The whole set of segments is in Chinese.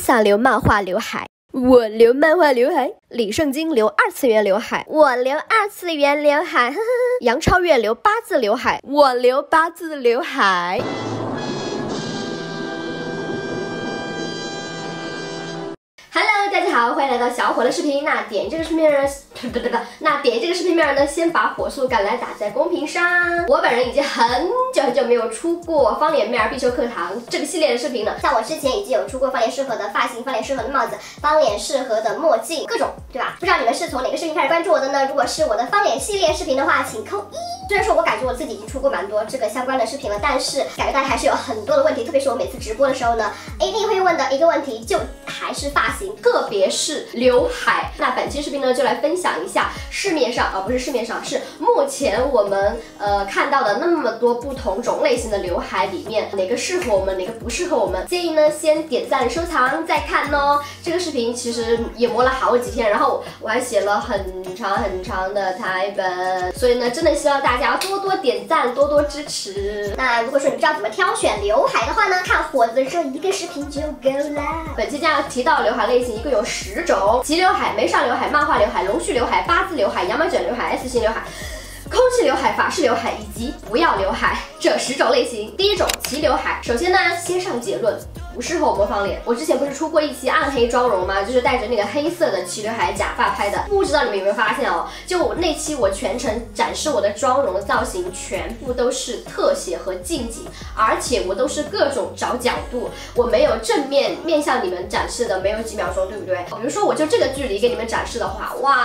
Lisa 留漫画刘海，我留漫画刘海；李圣经留2次元刘海，我留2次元刘海；呵呵，杨超越留8字刘海，我留8字刘海。Hello， 大家好，欢迎来到小火的视频。那点这个视频呢，先把火速赶来打在公屏上。我本人已经很久没有出过方脸面必修课堂这个系列的视频了。像我之前已经有出过方脸适合的发型、方脸适合的帽子、方脸适合的墨镜，各种，对吧？不知道你们是从哪个视频开始关注我的呢？如果是我的方脸系列视频的话，请扣1。虽然说我感觉我自己已经出过蛮多这个相关的视频了，但是感觉大家还是有很多的问题，特别是我每次直播的时候呢，一定会问的一个问题就还是发型，特别是刘海。那本期视频呢，就来分享一下是目前我们看到的那么多不同种类型的刘海里面，哪个适合我们，哪个不适合我们。建议呢先点赞收藏再看哦。这个视频其实也磨了好几天，然后我还写了很长的台本，所以呢真的希望大家多多点赞，多多支持。那如果说你不知道怎么挑选刘海的话呢，看火子这一个视频就够啦。本期将要提到刘海类型一共有10种：齐刘海、眉上刘海、漫画刘海、龙须刘海、8字刘海、羊毛卷刘海、S 型刘海、空气刘海、法式刘海以及不要刘海这10种类型。第一种齐刘海，首先呢先上结论，不适合我们方脸。我之前不是出过一期暗黑妆容吗？就是带着那个黑色的齐刘海假发拍的，不知道你们有没有发现哦？就那期我全程展示我的妆容的造型，全部都是特写和近景，而且我都是各种找角度，我没有正面面向你们展示的，没有几秒钟，对不对？比如说我就这个距离给你们展示的话，哇！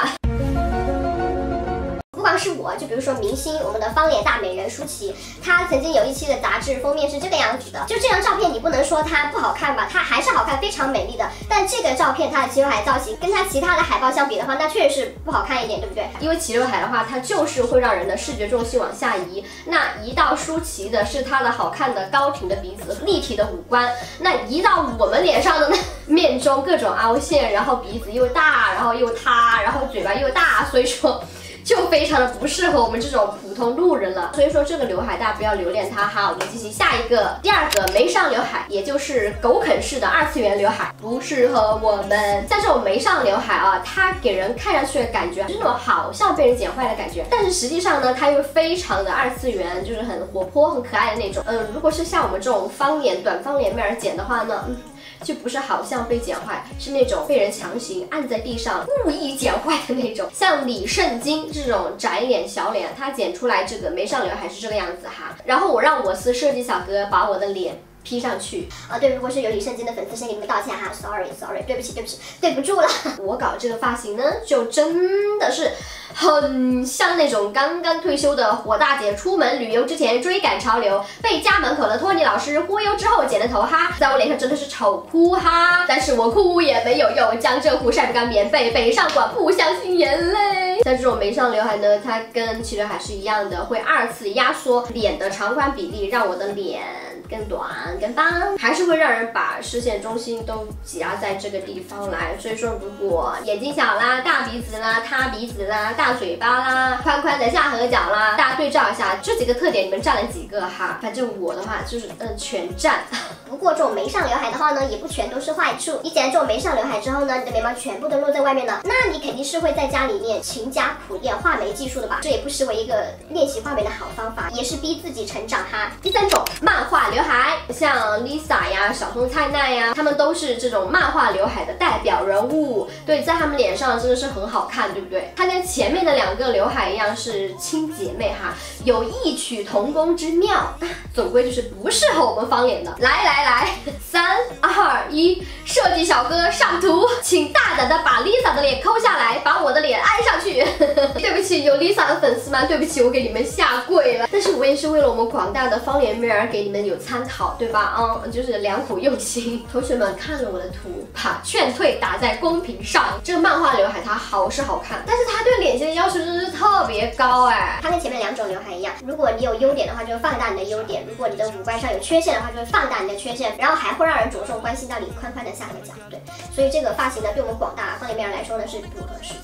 不光是我，就比如说明星，我们的方脸大美人舒淇，她曾经有一期的杂志封面是这个样子的。就这张照片，你不能说它不好看吧，它还是好看，非常美丽的。但这个照片它的齐刘海造型跟它其他的海报相比的话，那确实是不好看一点，对不对？因为齐刘海的话，它就是会让人的视觉重心往下移。那移到舒淇的是她的好看的高挺的鼻子、立体的五官。那移到我们脸上的呢，面中各种凹陷，然后鼻子又大，然后又塌，然后嘴巴又大，所以说就非常的不适合我们这种普通路人了。所以说这个刘海大家不要留恋它哈。我们进行下一个，第2个眉上刘海，也就是狗啃式的2次元刘海，不适合我们。像这种眉上刘海啊，它给人看上去的感觉是那种好像被人剪坏的感觉，但是实际上呢，它又非常的2次元，就是很活泼、很可爱的那种。如果是像我们这种方脸、短方脸面剪的话呢，就不是好像被剪坏，是那种被人强行按在地上故意剪坏的那种。像李圣经这种窄脸小脸，他剪出来这个眉上刘海是这个样子哈。然后我让我司设计小哥把我的脸P 上去啊，对，如果是有李圣经的粉丝，先给你们道歉哈 ，sorry， 对不起，对不住了。我搞这个发型呢，就真的是很像那种刚刚退休的火大姐出门旅游之前追赶潮流，被家门口的托尼老师忽悠之后剪的头哈，在我脸上真的是丑哭哈，但是我哭也没有用，江浙沪晒不干棉被，北上广不相信眼泪。像这种眉上刘海呢，它跟齐刘海是一样的，会2次压缩脸的长宽比例，让我的脸更短更方，还是会让人把视线中心都挤压在这个地方来。所以说如果眼睛小啦、大鼻子啦、塌鼻子啦、大嘴巴啦、宽宽的下颌角啦，大家对照一下这几个特点，你们占了几个哈？反正我的话就是全占。不过这种眉上刘海的话呢，也不全都是坏处。你剪了这种眉上刘海之后呢，你的眉毛全部都露在外面了，那你肯定是会在家里面勤加苦练画眉技术的吧？这也不失为一个练习画眉的好方法，也是逼自己成长哈。第3种漫画刘海，像 Lisa 呀、小松菜奈呀，他们都是这种漫画刘海的代表人物。对，在他们脸上真的是很好看，对不对？它跟前面的2个刘海一样是亲姐妹哈，有异曲同工之妙，总归就是不适合我们方脸的。来，3、2、1，设计小哥上图，请大胆的把 Lisa 的脸抠下来，把我的脸安上去。对不起，有 Lisa 的粉丝们，对不起，我给你们下跪了。但是我也是为了我们广大的方脸妹儿给你们有参考，对吧？就是良苦用心。同学们看了我的图，把劝退打在公屏上。这个漫画刘海它好是好看，但是它对脸型的要求真是特别高哎。它跟前面2种刘海一样，如果你有优点的话，就会放大你的优点；如果你的五官上有缺陷的话，就会放大你的缺陷，然后还会让人着重关心到你宽宽的下颌角。对，所以这个发型呢，对我们广大方脸妹儿来说呢是不合适的。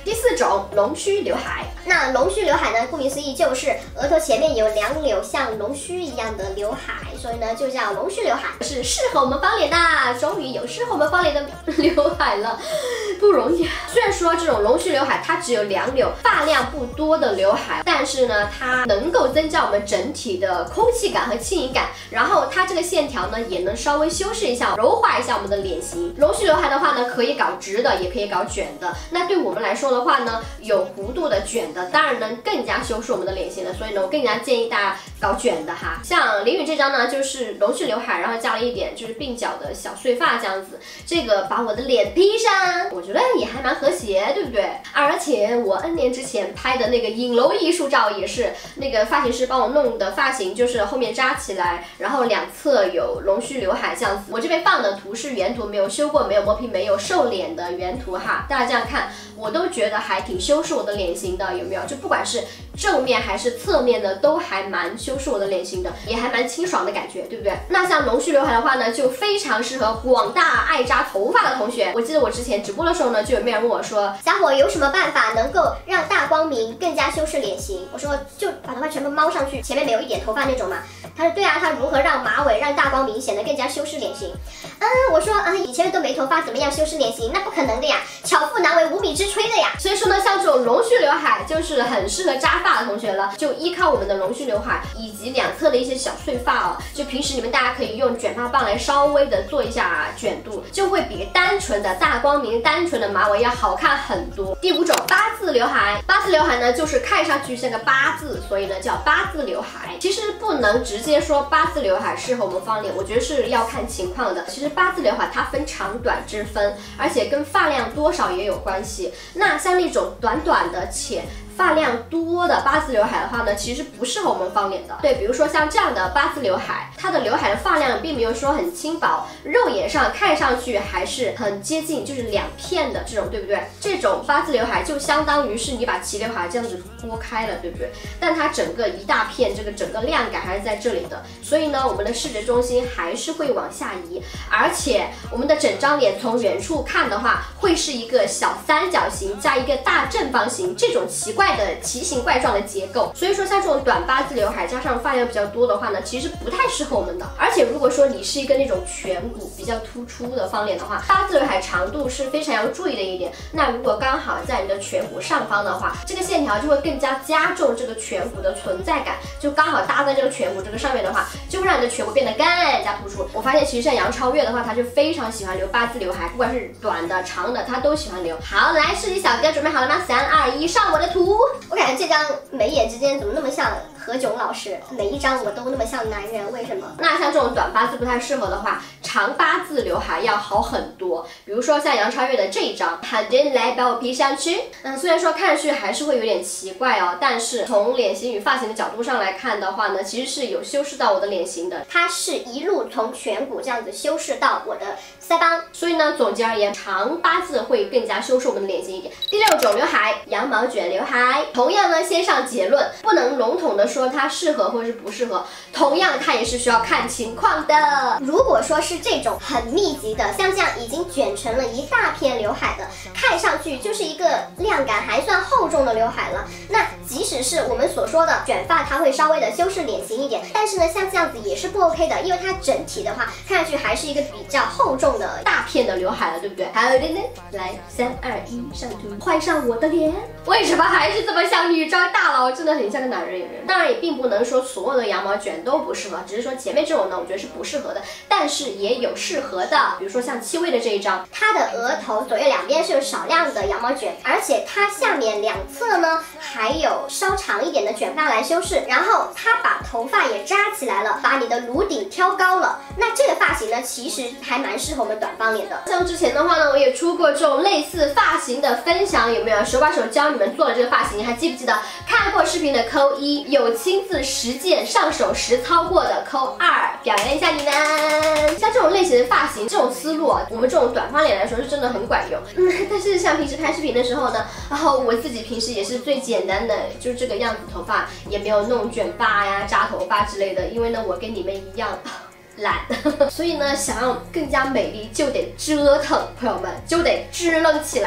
第4种龙须刘海。 那龙须刘海呢，顾名思义就是额头前面有2绺像龙须一样的刘海，所以呢就叫龙须刘海， 是适合我们方脸的。终于有适合我们方脸的刘海了，不容易。虽然说这种龙须刘海它只有2绺，发量不多的刘海，但是呢它能够增加我们整体的空气感和轻盈感，然后它这个线条呢也能稍微修饰一下、柔化一下我们的脸型。龙须刘海的话呢，可以搞直的，也可以搞卷的。那对我们来说的话呢，有弧度的卷的，当然能更加修饰我们的脸型了。所以呢，我更加建议大家搞卷的哈。像林雨这张呢，就是龙须刘海，然后加了一点就是鬓角的小碎发这样子，这个把我的脸披上，我觉得也还蛮和谐，对不对？而且我 N 年之前拍的那个影楼艺术照也是那个发型师帮我弄的发型，就是后面扎起来，然后两侧有龙须刘海这样子。我这边放的图是原图，没有修过，没有磨皮，没有瘦脸的原图哈。大家这样看，我都觉得还挺修饰我的脸型的，有没有？就不管是正面还是侧面的，都还蛮修饰我的脸型的，也还蛮清爽的感觉，对不对？那像龙须刘海的话呢，就非常适合广大爱扎头发的同学。我记得我之前直播的时候呢，就有人问我说， 小伙有什么办法能够让大光明更加修饰脸型？我说就把头发全部猫上去，前面没有一点头发那种嘛。他说对啊，他如何让马尾让大光明显得更加修饰脸型？我说以前都没头发，怎么样修饰脸型？那不可能的呀，巧妇难为无米之炊的呀。 所以说呢，像这种龙须刘海就是很适合扎发的同学了，就依靠我们的龙须刘海以及两侧的一些小碎发哦，就平时你们大家可以用卷发棒来稍微的做一下卷度，就会比单纯的大光明、单纯的马尾要好看很多。第5种八字刘海，八字刘海呢就是看上去像个八字，所以呢叫八字刘海。其实不能直接说八字刘海适合我们方脸，我觉得是要看情况的。其实八字刘海它分长短之分，而且跟发量多少也有关系。那像那种短短的且发量多的八字刘海的话呢，其实不适合我们方脸的。对，比如说像这样的八字刘海，它的刘海的发量并没有说很轻薄，肉眼上看上去还是很接近，就是2片的这种，对不对？这种八字刘海就相当于是你把齐刘海这样子拨开了，对不对？但它整个一大片，这个整个量感还是在这里的，所以呢，我们的视觉中心还是会往下移，而且我们的整张脸从远处看的话，会是一个小三角形加一个大正方形这种奇怪的奇形怪状的结构。所以说像这种短八字刘海加上发量比较多的话呢，其实不太适合我们的。而且如果说你是一个那种颧骨比较突出的方脸的话，八字刘海长度是非常要注意的一点。那如果刚好在你的颧骨上方的话，这个线条就会更加加重这个颧骨的存在感，就刚好搭在这个颧骨这个上面的话，就会让你的颧骨变得更加突出。我发现其实像杨超越的话，她就非常喜欢留八字刘海，不管是短的长的，她都喜欢留。好，来试题小哥准备好了吗？3、2、1，上我的图。 我感觉这张眉眼之间怎么那么像何炅老师？每一张我都那么像男人，为什么？ 那像这种短八字不太适合的话，长八字刘海要好很多。比如说像杨超越的这一张，好的，来把我披上去。虽然说看上去还是会有点奇怪哦，但是从脸型与发型的角度上来看的话呢，其实是有修饰到我的脸型的。 它是一路从颧骨这样子修饰到我的腮帮， 所以呢，总结而言，长八字会更加修饰我们的脸型一点。第6种刘海，羊毛卷刘海。同样呢，先上结论，不能笼统的说它适合或是不适合，同样它也是需要看情况的。 如果说是这种很密集的，像这样已经卷成了一大片刘海的，看上去就是一个量感还算厚重的刘海了。那即使是我们所说的卷发，它会稍微的修饰脸型一点，但是呢，像这样子也是不 OK 的，因为它整体的话，看上去还是一个比较厚重的大片的刘海了，对不对？好的呢，来3、2、1，上图，换上我的脸。为什么还是这么像女装大佬？真的很像个男人，有没有？当然也并不能说所有的羊毛卷都不适合，只是说前面这种呢，我觉得是不适合的，但是也有适合的，比如说像戚薇的这一张，它的额头左右两边是有少量的羊毛卷，而且它下面两侧呢还有稍长一点的卷发来修饰，然后它把头发也扎起来了，把你的颅顶挑高了。那这个发型呢，其实还蛮适合我们短方脸的。 像之前的话呢，我也出过这种类似发型的分享，有没有手把手教你们做了这个发型？你还记不记得？看过视频的扣1，有亲自实践上手实操过的扣2，表扬一下你们。像这种类型的发型，这种思路啊，我们这种短方脸来说是真的很管用。但是像平时拍视频的时候呢，然后我自己平时也是最简单的，就是这个样子，头发也没有弄卷发呀、扎头发之类的，因为呢，我跟你们一样。懒，所以呢，想要更加美丽就得折腾，朋友们就得支棱起来。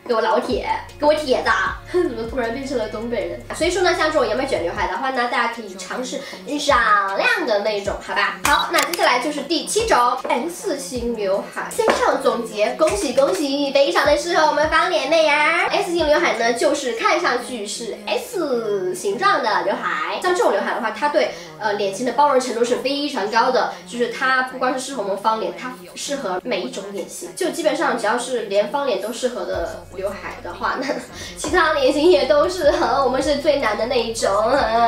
给我老铁，给我铁子，怎么突然变成了东北人？所以说呢，像这种杨梅卷刘海的话呢，大家可以尝试少量的那种，好吧？好，那接下来就是第7种 S 型刘海。先上总结，恭喜恭喜，非常的适合我们方脸妹呀。S 型刘海呢，就是看上去是 S 形状的刘海。像这种刘海的话，它对脸型的包容程度是非常高的，就是它不光是适合我们方脸，它适合每一种脸型。就基本上只要是连方脸都适合的刘海的话，那其他脸型也都适合。我们是最难的那一种。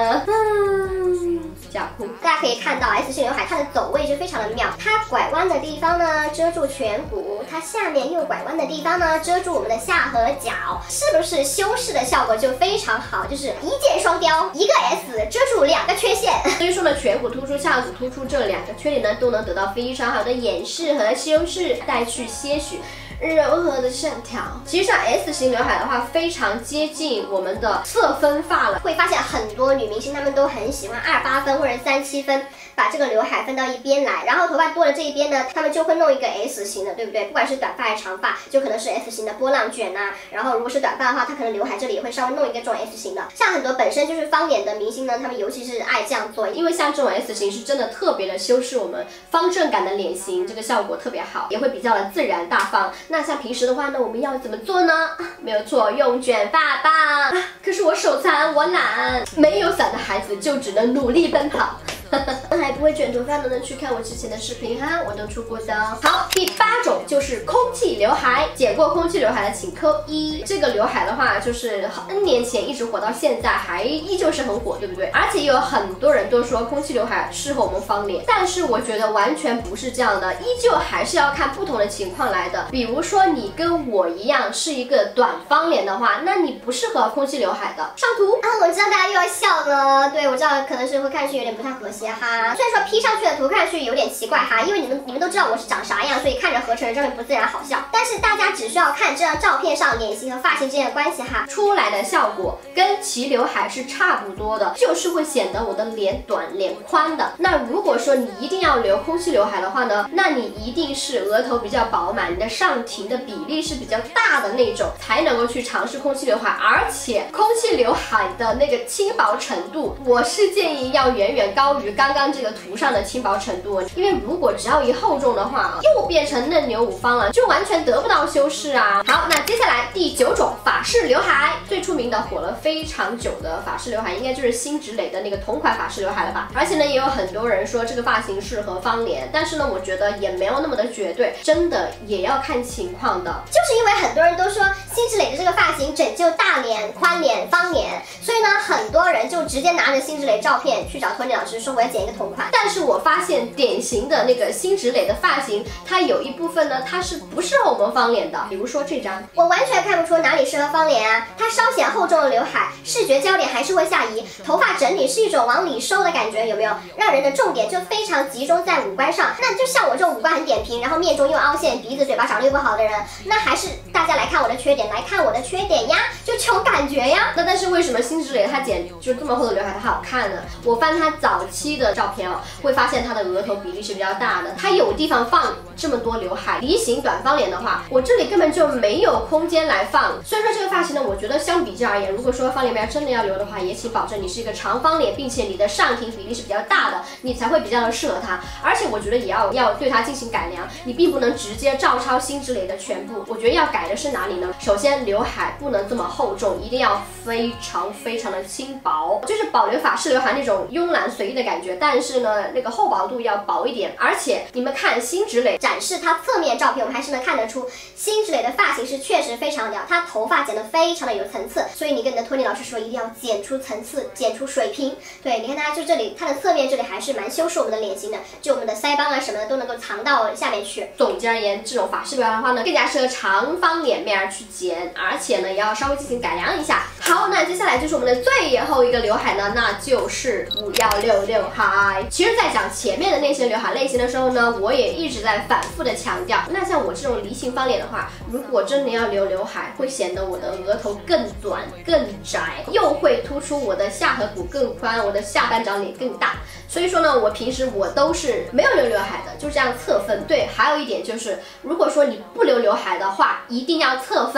假哭。 大家可以看到 S 型刘海它的走位就非常的妙，它拐弯的地方呢遮住颧骨，它下面又拐弯的地方呢遮住我们的下颌角，是不是修饰的效果就非常好？就是一箭双雕，一个 S 遮住2个缺陷。 所以说呢，颧骨突出、下颌突出这2个缺点呢，都能得到非常好的掩饰和修饰，带去些许柔和的线条。其实像 S 型刘海的话，非常接近我们的侧分发了。 会发现很多女明星她们都很喜欢28分或者37分，把这个刘海分到一边来，然后头发多了这一边呢，她们就会弄一个 S 型的，对不对？不管是短发还是长发，就可能是 S 型的波浪卷啊。然后如果是短发的话，她可能刘海这里也会稍微弄一个这种 S 型的。像很多本身就是方脸的明星呢，她们尤其是爱这样做， 因为像这种 S 型是真的特别的修饰我们方正感的脸型，这个效果特别好，也会比较的自然大方。那像平时的话呢，我们要怎么做呢？没有错，用卷发棒。可是我手残，我懒，没有伞的孩子就只能努力奔跑。还不会卷头发的呢，去看我之前的视频哈，我都出过的。好，第8种就是空气刘海。剪过空气刘海的请扣1。这个刘海的话，就是 N 年前一直火到现在，还依旧是很火，对不对？而且有很多人都说空气刘海适合我们方脸，但是我觉得完全不是这样的，依旧还是要看不同的情况来的。比如说你跟我一样是一个短方脸的话，那你不适合空气刘海的。上图啊，我知道大家又要笑了，对我知道可能是会看上去有点不太和谐哈。虽然说 P 上去的图看上去有点奇怪哈，因为你们都知道我是长啥样，所以看着合成的照片不自然好笑。但是大家只需要看这张照片上脸型和发型之间的关系哈， 出来的效果跟齐刘海是差不多的，就是会显得我的脸短脸宽的。那如果说你一定要留空气刘海的话呢，那你一定是额头比较饱满，你的上庭的比例是比较大的那种，才能够去尝试空气刘海。而且空气刘海的那个轻薄程度，我是建议要远远高于刚刚这个图上的轻薄程度，因为如果只要一厚重的话，又变成嫩牛五方了，就完全得不到修饰啊。好，那接下来第9种法式刘海，最出名的火了非常久的法式刘海，应该就是辛芷蕾的那个同款法式刘海了吧？而且呢，也有很多人说这个发型适合方脸，但是呢，我觉得也没有那么的绝对，真的也要看情况的。 就是因为很多人都说辛芷蕾的这个发型拯救大脸、宽脸、方脸，所以呢，很多人就直接拿着辛芷蕾照片去找托尼老师说我要剪一个同款。 但是我发现典型的那个辛芷蕾的发型，它有一部分呢，它是不适合我们方脸的。比如说这张， 我完全看不出哪里适合方脸啊。它稍显厚重的刘海，视觉焦点还是会下移，头发整体是一种往里收的感觉，有没有？让人的重点就非常集中在五官上。那就像我这种五官很扁平，然后面中又凹陷，鼻子嘴巴长得又不好的人，那还是大家来看我的缺点，来看我的缺点呀，就这种感觉呀。 那但是为什么辛芷蕾她剪就这么厚的刘海它好看呢？我翻她早期的照片哦，会发现她的额头比例是比较大的，她有地方放这么多刘海。梨形短方脸的话，我这里根本就没有空间来放。虽然说这个发型呢，我觉得相比较而言，如果说方脸妹真的要留的话，也请保证你是一个长方脸，并且你的上庭比例是比较大的，你才会比较的适合它。而且我觉得也要对它进行改良，你并不能直接照抄辛芷蕾的全部。我觉得要改的是哪里呢？首先刘海不能这么厚重，一定要非常的轻薄，就是保留法式刘海那种慵懒随意的感觉，但是呢，那个厚薄度要薄一点。而且你们看辛芷蕾展示她侧面照片，我们还是能看得出辛芷蕾的发型是确实非常屌，她头发剪得非常的有层次，所以你跟你的托尼老师说一定要剪出层次，剪出水平。对，你看她就这里，她的侧面这里还是蛮修饰我们的脸型的，就我们的腮帮啊什么的都能够藏到下面去。 总结而言，这种法式刘海的话呢，更加适合长方脸妹儿去剪，而且呢，也要稍微进行改良一下。好，那接下来就是我们的最后一个刘海呢，那就是516刘海。其实，在讲前面的那些刘海类型的时候呢，我也一直在反复的强调，那像我这种梨形方脸的话，如果真的要留刘海，会显得我的额头更短、更窄，又会突出我的下颌骨更宽，我的下半张脸更大。所以说呢，我平时我都是没有留刘海的，就这样侧分。对，还有一点就是，如果说你不留刘海的话，一定要侧分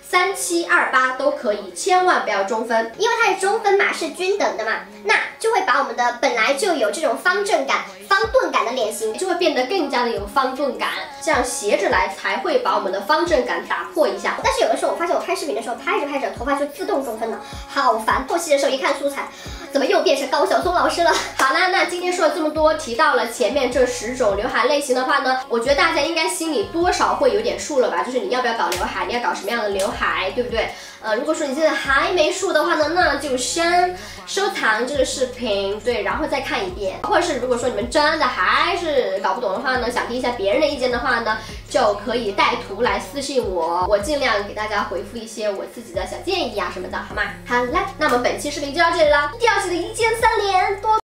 3728都可以，千万不要中分， 因为它的中分码是均等的嘛，那就会把我们的本来就有这种方正感、方顿感的脸型， 就会变得更加的有方顿感，这样斜着来才会把我们的方正感打破一下。 但是有的时候我发现我拍视频的时候拍着拍着头发就自动中分了，好烦。后期的时候一看素材，怎么又变成高晓松老师了？ 好啦，那今天说了这么多，提到了前面这10种刘海类型的话呢，我觉得大家应该心里多少会有点数了吧？就是你要不要搞刘海，你要搞什么样的刘海，对不对？如果说你现在还没数的话呢，那就先收藏这个视频，对，然后再看一遍。或者是如果说你们真的还是搞不懂的话呢，想听一下别人的意见的话呢，就可以带图来私信我，我尽量给大家回复一些我自己的小建议啊什么的，好吗？好了，那么本期视频就到这里了，一定要记得1键3连，多